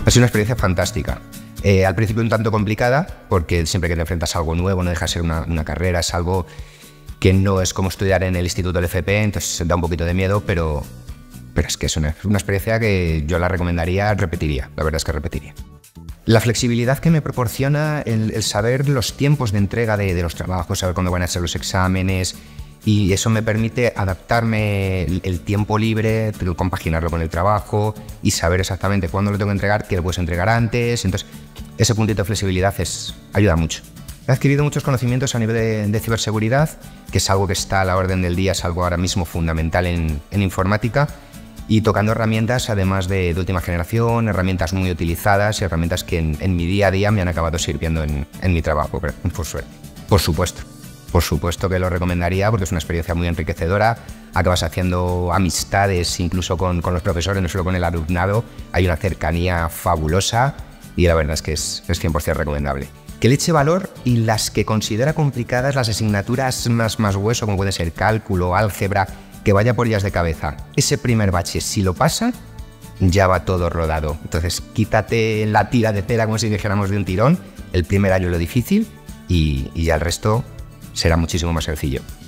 Ha sido una experiencia fantástica. Al principio un tanto complicada, porque siempre que te enfrentas a algo nuevo, no deja de ser una carrera, es algo que no es como estudiar en el instituto del FP, entonces da un poquito de miedo, pero es que es una experiencia que yo la recomendaría, repetiría, la verdad es que repetiría. La flexibilidad que me proporciona el saber los tiempos de entrega de los trabajos, saber cuándo van a ser los exámenes, y eso me permite adaptarme el tiempo libre, compaginarlo con el trabajo y saber exactamente cuándo lo tengo que entregar, que lo puedes entregar antes. Entonces, ese puntito de flexibilidad ayuda mucho. He adquirido muchos conocimientos a nivel de ciberseguridad, que es algo que está a la orden del día, es algo ahora mismo fundamental en informática, y tocando herramientas además de última generación, herramientas muy utilizadas y herramientas que en mi día a día me han acabado sirviendo en mi trabajo, por suerte. Por supuesto que lo recomendaría porque es una experiencia muy enriquecedora, acabas haciendo amistades incluso con los profesores, no solo con el alumnado, hay una cercanía fabulosa y la verdad es que es 100% recomendable. Que le eche valor y las que considera complicadas, las asignaturas más hueso, como puede ser cálculo, álgebra, que vaya por ellas de cabeza. Ese primer bache, si lo pasa, ya va todo rodado. Entonces, quítate la tira de cera, como si dijéramos de un tirón, el primer año lo difícil y ya el resto será muchísimo más sencillo.